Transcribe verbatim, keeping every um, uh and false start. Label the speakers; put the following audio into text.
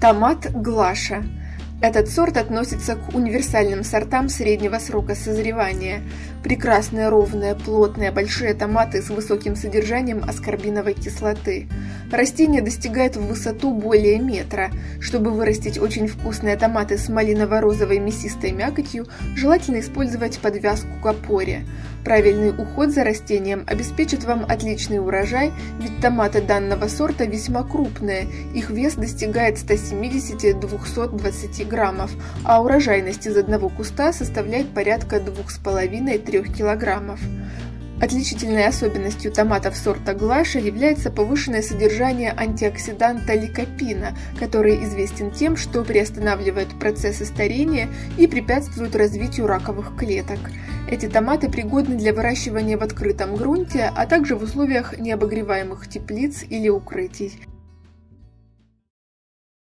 Speaker 1: Томат Глаша. Этот сорт относится к универсальным сортам среднего срока созревания. Прекрасные, ровные, плотные, большие томаты с высоким содержанием аскорбиновой кислоты. Растение достигает в высоту более метра. Чтобы вырастить очень вкусные томаты с малиново-розовой мясистой мякотью, желательно использовать подвязку к опоре. Правильный уход за растением обеспечит вам отличный урожай, ведь томаты данного сорта весьма крупные, их вес достигает ста семидесяти — двухсот двадцати граммов, а урожайность из одного куста составляет порядка двух с половиной — трёх килограммов. Отличительной особенностью томатов сорта Глаша является повышенное содержание антиоксиданта ликопина, который известен тем, что приостанавливает процессы старения и препятствует развитию раковых клеток. Эти томаты пригодны для выращивания в открытом грунте, а также в условиях необогреваемых теплиц или укрытий.